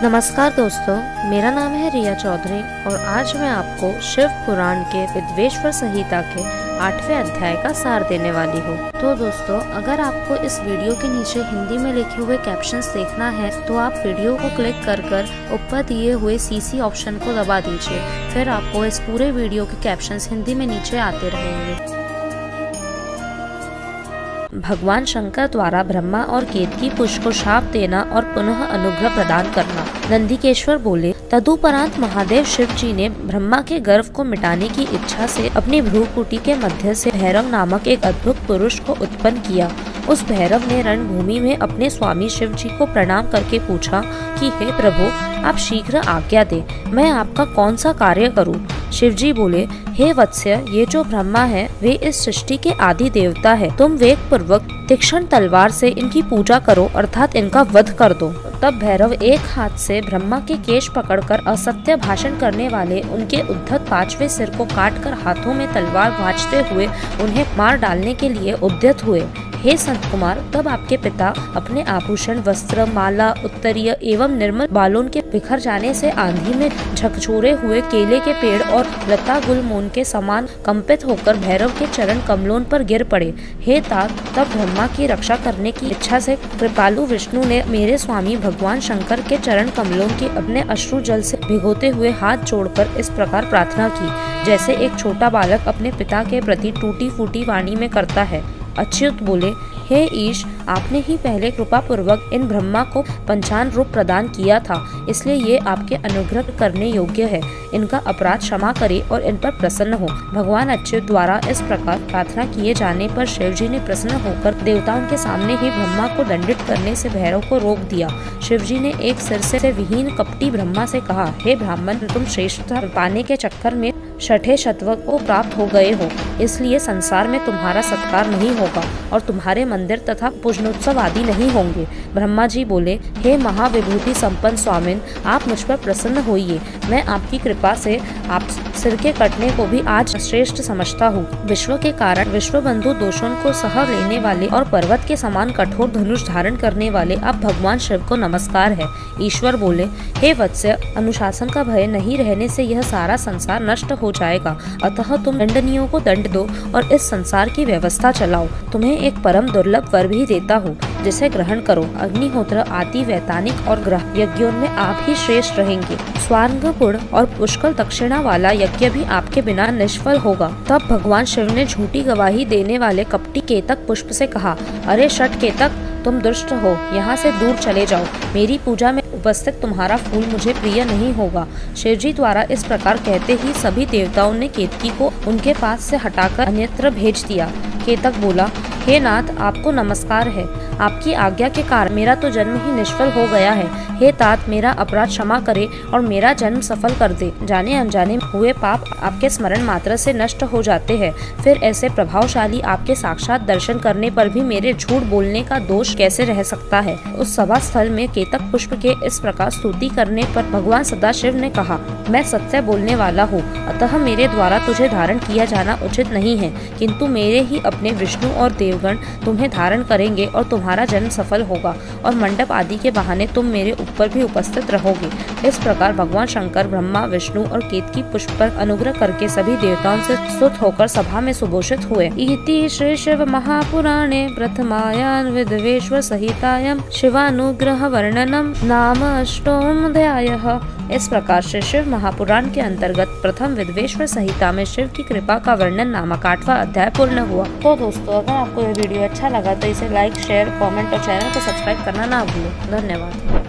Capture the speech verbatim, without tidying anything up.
नमस्कार दोस्तों, मेरा नाम है रिया चौधरी और आज मैं आपको शिव पुराण के विद्वेश्वर संहिता के आठवें अध्याय का सार देने वाली हूँ। तो दोस्तों, अगर आपको इस वीडियो के नीचे हिंदी में लिखे हुए कैप्शंस देखना है तो आप वीडियो को क्लिक कर कर ऊपर दिए हुए सीसी ऑप्शन को दबा दीजिए। फिर आपको इस पूरे वीडियो के कैप्शंस हिंदी में नीचे आते रहेंगे। भगवान शंकर द्वारा ब्रह्मा और केतकी पुष्प को शाप देना और पुनः अनुग्रह प्रदान करना। नंदिकेश्वर बोले, तदुपरांत महादेव शिव जी ने ब्रह्मा के गर्व को मिटाने की इच्छा से अपनी भ्रूकुटी के मध्य से भैरव नामक एक अद्भुत पुरुष को उत्पन्न किया। उस भैरव ने रणभूमि में अपने स्वामी शिव जी को प्रणाम करके पूछा कि हे प्रभु, आप शीघ्र आज्ञा दे, मैं आपका कौन सा कार्य करूं? शिव जी बोले, हे वत्स्य, ये जो ब्रह्मा है वे इस सृष्टि के आदि देवता है। तुम वेग पूर्वक तीक्ष्ण तलवार से इनकी पूजा करो, अर्थात इनका वध कर दो। तब भैरव एक हाथ से ब्रह्मा के केश पकड़कर असत्य भाषण करने वाले उनके उद्धत पांचवे सिर को काटकर हाथों में तलवार भांजते हुए उन्हें मार डालने के लिए उद्यत हुए। हे संत कुमार, तब आपके पिता अपने आभूषण, वस्त्र, माला, उत्तरीय एवं निर्मल बालों के बिखर जाने से आंधी में झकझोरे हुए केले के पेड़ और लता गुलमोन के समान कंपित होकर भैरव के चरण कमलों पर गिर पड़े। हे तात, तब ब्रह्मा की रक्षा करने की इच्छा से कृपालु विष्णु ने मेरे स्वामी भगवान शंकर के चरण कमलों की अपने अश्रु जल से भिगोते हुए हाथ जोड़कर इस प्रकार प्रार्थना की, जैसे एक छोटा बालक अपने पिता के प्रति टूटी फूटी वाणी में करता है। अच्युत बोले, हे ईश, आपने ही पहले कृपा पूर्वक इन ब्रह्मा को पंचान रूप प्रदान किया था, इसलिए ये आपके अनुग्रह करने योग्य है। इनका अपराध क्षमा करे और इन पर प्रसन्न हो। भगवान अच्युत द्वारा इस प्रकार प्रार्थना किए जाने पर शिव जी ने प्रसन्न होकर देवताओं के सामने ही ब्रह्मा को दंडित करने से भैरव को रोक दिया। शिव जी ने एक सिर से विहीन कपटी ब्रह्मा से कहा, हे ब्राह्मण, तुम श्रेष्ठता पाने के चक्कर में छठे शतक को प्राप्त हो गए हो, इसलिए संसार में तुम्हारा सत्कार नहीं होगा और तुम्हारे मंदिर तथा पूजनोत्सव आदि नहीं होंगे। ब्रह्मा जी बोले, हे महाविभूति संपन्न स्वामिन, आप मुझ पर प्रसन्न होइए। मैं आपकी कृपा से आप सिर के कटने को भी आज श्रेष्ठ समझता हूँ। विश्व के कारण विश्व बंधु दोषों को सह लेने वाले और पर्वत के समान कठोर धनुष धारण करने वाले आप भगवान शिव को नमस्कार है। ईश्वर बोले, हे वत्स्य, अनुशासन का भय नहीं रहने से यह सारा संसार नष्ट हो जाएगा, अतः तुम दंडनीयों को दंड दो और इस संसार की व्यवस्था चलाओ। तुम्हें एक परम दुर्लभ वर भी देता हूँ, जिसे ग्रहण करो। अग्निहोत्र आदि वैतानिक और ग्रह यज्ञों में आप ही श्रेष्ठ रहेंगे। स्वार्गपुर और पुष्कर दक्षिणा वाला यज्ञ भी आपके बिना निष्फल होगा। तब भगवान शिव ने झूठी गवाही देने वाले कपटी केतक पुष्प से कहा, अरे षट केतक, तुम दुष्ट हो, यहाँ से दूर चले जाओ। मेरी पूजा में उपस्थित तुम्हारा फूल मुझे प्रिय नहीं होगा। शिव जी द्वारा इस प्रकार कहते ही सभी देवताओं ने केतकी को उनके पास से हटाकर अन्यत्र भेज दिया। केतक बोला, हे नाथ, आपको नमस्कार है। आपकी आज्ञा के कारण मेरा तो जन्म ही निष्फल हो गया है। हे तात, मेरा अपराध क्षमा करे और मेरा जन्म सफल कर दे। जाने अनजाने हुए पाप आपके स्मरण मात्र से नष्ट हो जाते हैं, फिर ऐसे प्रभावशाली आपके साक्षात दर्शन करने पर भी मेरे झूठ बोलने का दोष कैसे रह सकता है। उस सभा स्थल में केतक पुष्प के इस प्रकार स्तुति करने पर भगवान सदाशिव ने कहा, मैं सत्य बोलने वाला हूँ, अतः मेरे द्वारा तुझे धारण किया जाना उचित नहीं है, किंतु मेरे ही अपने विष्णु और देवगण तुम्हें धारण करेंगे और तुम्हारा जन्म सफल होगा और मंडप आदि के बहाने तुम मेरे ऊपर भी उपस्थित रहोगे। इस प्रकार भगवान शंकर ब्रह्मा, विष्णु और केतकी पुष्प पर अनुग्रह करके सभी देवताओं से स्तुत होकर सभा में सुघोषित हुए। इति श्री शिव महापुराणे प्रथमायां विद्वेश्वर संहितायां शिवानुग्रह वर्णनम नाम अष्टोऽध्यायः। इस प्रकार से शिव महापुराण के अंतर्गत प्रथम विद्वेश्वर संहिता में शिव की कृपा का वर्णन नामक आठवां अध्याय पूर्ण हुआ। तो दोस्तों, अगर आपको यह वीडियो अच्छा लगा तो इसे लाइक, शेयर, कमेंट और चैनल को सब्सक्राइब करना ना भूलें। धन्यवाद।